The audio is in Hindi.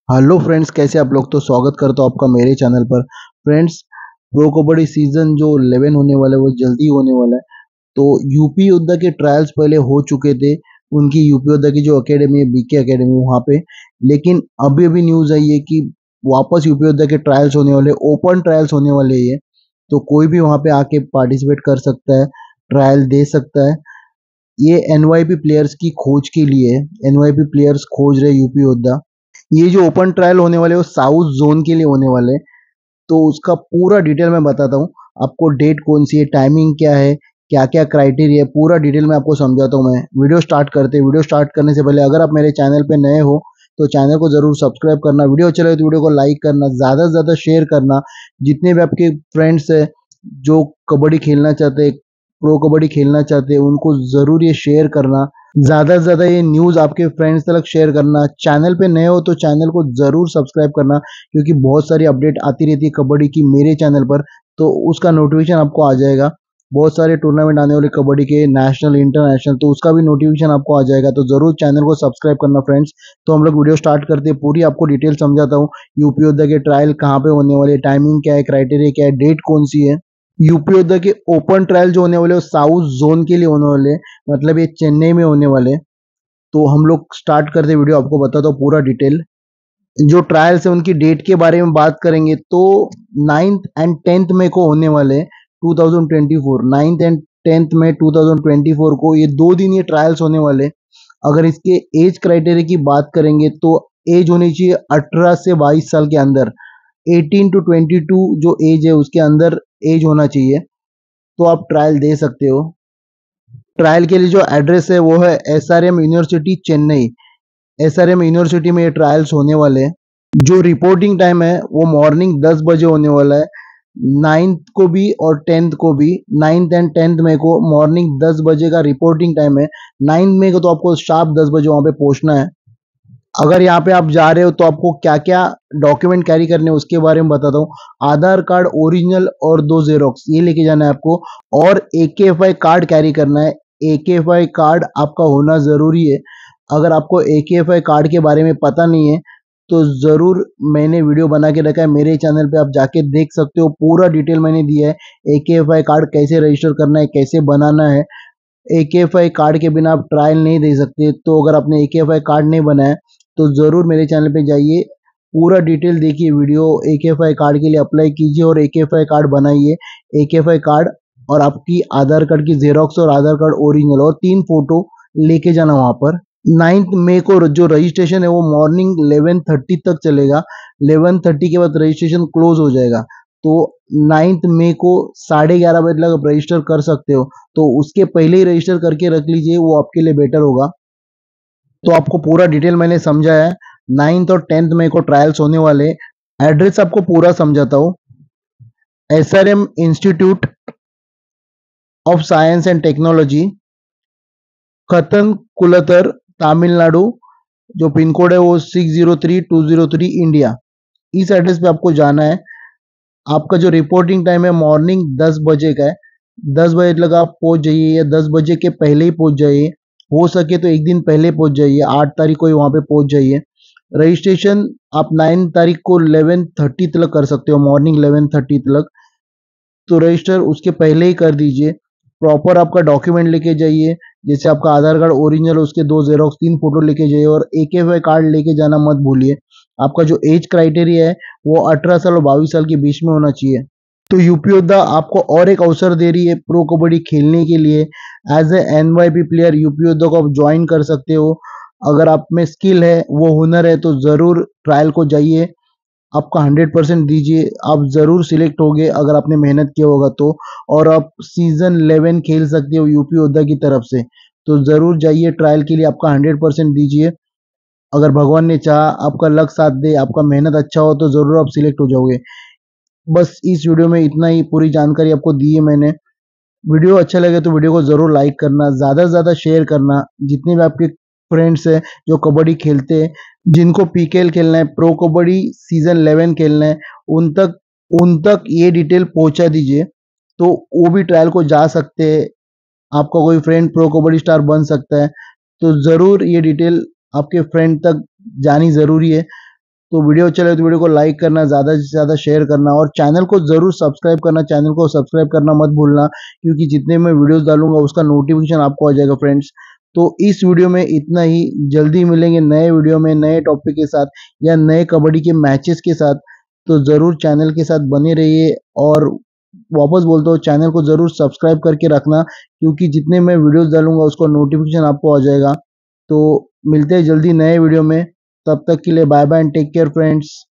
हेलो फ्रेंड्स, कैसे आप लोग। तो स्वागत करता हूँ आपका मेरे चैनल पर। फ्रेंड्स, प्रो कबड्डी सीजन जो 11 होने वाला है वो जल्दी होने वाला है। तो यूपी योद्धा के ट्रायल्स पहले हो चुके थे, उनकी यूपी योद्धा की जो एकेडमी है बीके एकेडमी वहाँ पे। लेकिन अभी अभी न्यूज़ आई है कि वापस यूपी योद्धा के ट्रायल्स होने वाले, ओपन ट्रायल्स होने वाले हैं ये। तो कोई भी वहाँ पे आके पार्टिसिपेट कर सकता है, ट्रायल दे सकता है। ये एनवाईपी प्लेयर्स की खोज के लिए है। एनवाईपी प्लेयर्स खोज रहे यूपी योद्धा। ये जो ओपन ट्रायल होने वाले वो साउथ जोन के लिए होने वाले हैं। तो उसका पूरा डिटेल मैं बताता हूँ आपको। डेट कौन सी है, टाइमिंग क्या है, क्या क्या क्राइटेरिया है, पूरा डिटेल में आपको समझाता हूँ मैं। वीडियो स्टार्ट करते हैं। वीडियो स्टार्ट करने से पहले अगर आप मेरे चैनल पे नए हो तो चैनल को जरूर सब्सक्राइब करना। वीडियो अच्छा लगे तो वीडियो को लाइक करना, ज़्यादा से ज़्यादा शेयर करना। जितने भी आपके फ्रेंड्स हैं जो कबड्डी खेलना चाहते हैं, प्रो कबड्डी खेलना चाहते हैं, उनको ज़रूर ये शेयर करना। ज़्यादा से ज़्यादा ये न्यूज़ आपके फ्रेंड्स तक शेयर करना। चैनल पे नए हो तो चैनल को ज़रूर सब्सक्राइब करना, क्योंकि बहुत सारी अपडेट आती रहती है कबड्डी की मेरे चैनल पर। तो उसका नोटिफिकेशन आपको आ जाएगा। बहुत सारे टूर्नामेंट आने वाले कबड्डी के, नेशनल इंटरनेशनल, तो उसका भी नोटिफिकेशन आपको आ जाएगा। तो ज़रूर चैनल को सब्सक्राइब करना फ्रेंड्स। तो हम लोग वीडियो स्टार्ट करते हैं। पूरी आपको डिटेल समझाता हूँ। यूपी योद्धा के ट्रायल कहाँ पे होने वाले, टाइमिंग क्या है, क्राइटेरिया क्या है, डेट कौन सी है। यूपी योद्धा के ओपन ट्रायल जो होने वाले वो साउथ जोन के लिए होने वाले, मतलब ये चेन्नई में होने वाले। तो हम लोग स्टार्ट करते वीडियो, आपको बताता हूँ पूरा डिटेल। जो ट्रायल्स है उनकी डेट के बारे में बात करेंगे तो 9th एंड 10th मई को होने वाले 2024। 9th एंड 10th मई 2024 को ये 2 दिन ये ट्रायल्स होने वाले। अगर इसके एज क्राइटेरिया की बात करेंगे तो एज होनी चाहिए 18 से 22 साल के अंदर। 18 टू 22 जो एज है उसके अंदर एज होना चाहिए, तो आप ट्रायल दे सकते हो। ट्रायल के लिए जो एड्रेस है वो है SRM university Chennai. SRM university में ये ट्रायल्स होने वाले हैं। जो रिपोर्टिंग टाइम है वो मॉर्निंग 10 बजे होने वाला है। 9th को भी और 10th को भी। 9th एंड 10th मई को मॉर्निंग 10 बजे का रिपोर्टिंग टाइम है। 9th मई को तो आपको शार्प 10 बजे वहाँ पे पहुँचना है। अगर यहाँ पे आप जा रहे हो तो आपको क्या क्या डॉक्यूमेंट कैरी करने हैं उसके बारे में बताता हूँ। आधार कार्ड ओरिजिनल और 2 जेरोक्स ये लेके जाना है आपको। और AKFI कार्ड कैरी करना है। AKFI कार्ड आपका होना ज़रूरी है। अगर आपको AKFI कार्ड के बारे में पता नहीं है तो ज़रूर मैंने वीडियो बना के रखा है मेरे चैनल पे, आप जाके देख सकते हो। पूरा डिटेल मैंने दिया है। AKFI कार्ड कैसे रजिस्टर करना है, कैसे बनाना है। AKFI कार्ड के बिना आप ट्रायल नहीं दे सकते। तो अगर आपने AKFI कार्ड नहीं बनाया तो ज़रूर मेरे चैनल पे जाइए, पूरा डिटेल देखिए वीडियो। AKFI कार्ड के लिए अप्लाई कीजिए और AKFI कार्ड बनाइए। AKFI कार्ड और आपकी आधार कार्ड की जेरोक्स और आधार कार्ड ओरिजिनल और 3 फोटो लेके जाना वहाँ पर। 9th मई को जो रजिस्ट्रेशन है वो मॉर्निंग 11:30 तक चलेगा। 11:30 के बाद रजिस्ट्रेशन क्लोज हो जाएगा। तो 9th मई को 11:30 बजे तक आप रजिस्टर कर सकते हो। तो उसके पहले ही रजिस्टर करके रख लीजिए, वो आपके लिए बेटर होगा। तो आपको पूरा डिटेल मैंने समझाया है। 9th और 10th मई को ट्रायल्स होने वाले। एड्रेस आपको पूरा समझाता हूँ। SRM institute of science and technology, Kattankulathur, Tamil Nadu. जो पिन कोड है वो 603203 इंडिया। इस एड्रेस पे आपको जाना है। आपका जो रिपोर्टिंग टाइम है मॉर्निंग 10 बजे का है। 10 बजे तक आप पहुंच जाइए या 10 बजे के पहले ही पहुंच जाइए। हो सके तो एक दिन पहले पहुंच जाइए, 8 तारीख को ही वहां पे पहुंच जाइए। रजिस्ट्रेशन आप 9 तारीख को 11:30 तक कर सकते हो, मॉर्निंग 11:30 तक। तो रजिस्टर उसके पहले ही कर दीजिए। प्रॉपर आपका डॉक्यूमेंट लेके जाइए, जैसे आपका आधार कार्ड ओरिजिनल, उसके 2 जेरोक्स, 3 फोटो लेके जाइए और AKFI कार्ड लेके जाना मत भूलिए। आपका जो एज क्राइटेरिया है वो 18 साल और 22 साल के बीच में होना चाहिए। तो यूपी योद्धा आपको और एक अवसर दे रही है प्रो कबड्डी खेलने के लिए। As a NYP player UP Yoddha को आप ज्वाइन कर सकते हो। अगर आप में स्किल है, वो हुनर है, तो ज़रूर ट्रायल को जाइए। आपका 100% दीजिए, आप ज़रूर सिलेक्ट होगे अगर आपने मेहनत किया होगा तो। और आप सीजन 11 खेल सकते हो यूपी योद्धा की तरफ से। तो ज़रूर जाइए ट्रायल के लिए, आपका 100% दीजिए। अगर भगवान ने चाहा, आपका लक साथ दे, आपका मेहनत अच्छा हो तो ज़रूर आप सिलेक्ट हो जाओगे। बस इस वीडियो में इतना ही, पूरी जानकारी आपको दी है मैंने। वीडियो अच्छा लगे तो वीडियो को ज़रूर लाइक करना, ज़्यादा से ज़्यादा शेयर करना। जितने भी आपके फ्रेंड्स हैं जो कबड्डी खेलते हैं, जिनको PKL खेलना है, प्रो कबड्डी सीजन 11 खेलना है, उन तक ये डिटेल पहुंचा दीजिए, तो वो भी ट्रायल को जा सकते हैं। आपका कोई फ्रेंड प्रो कबड्डी स्टार बन सकता है। तो ज़रूर ये डिटेल आपके फ्रेंड तक जानी ज़रूरी है। तो वीडियो अच्छा लगे तो वीडियो को लाइक करना, ज़्यादा से ज़्यादा शेयर करना और चैनल को ज़रूर सब्सक्राइब करना। चैनल को सब्सक्राइब करना मत भूलना, क्योंकि जितने मैं वीडियोस डालूंगा उसका नोटिफिकेशन आपको आ जाएगा फ्रेंड्स। तो इस वीडियो में इतना ही। जल्दी मिलेंगे नए वीडियो में नए टॉपिक के साथ या नए कबड्डी के मैचेस के साथ। तो ज़रूर चैनल के साथ बने रहिए और वापस बोलता हूँ चैनल को ज़रूर सब्सक्राइब करके रखना, क्योंकि जितने मैं वीडियोस डालूंगा उसका नोटिफिकेशन आपको आ जाएगा। तो मिलते हैं जल्दी नए वीडियो में। तब तक के लिए bye bye and take care friends.